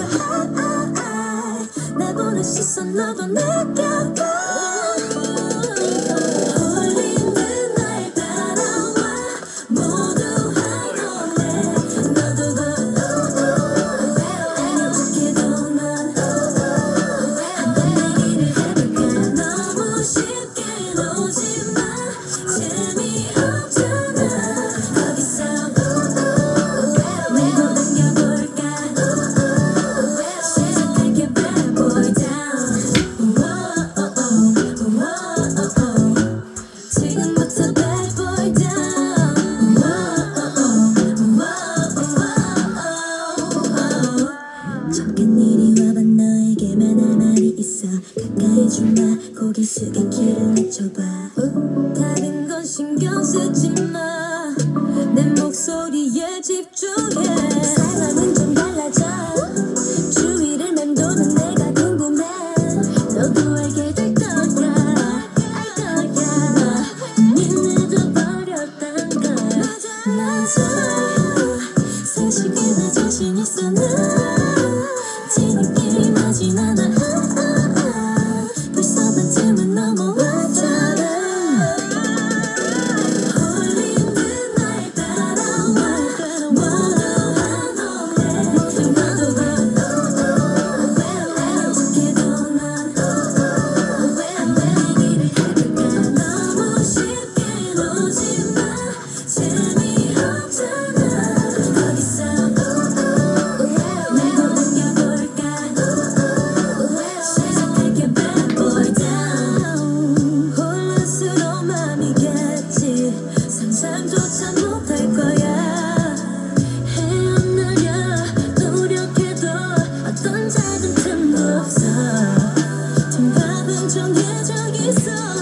날 보는 시선 너도 느껴봐. 잠깐 이리 와봐. 너에게만 할 말이 있어. 가까이 좀와. 고개 숙여 귀를 맞춰봐. 다른 건 신경 쓰지 마. 내 목소리에 집중해. 상황은 좀 달라져. 주위를 맴도는 내가 궁금해. 너도 알게 될 거야. 알 거야. 이미 늦어버렸단 걸. 맞아. 사실은 자신 있어. 지름길이 맞진 않아. 벌써 반쯤은 넘어왔잖아. 홀린 듯 날 따라와. 모두 환호해. 너도 어떻게도 난 안 되기를 해볼까. 너무 쉽게 놓지 마. 재미없잖아. 거기서 상상조차 못할 거야. 헤어나려 노력해도 어떤 작은 틈도 없어. 정답은 정해져 있어.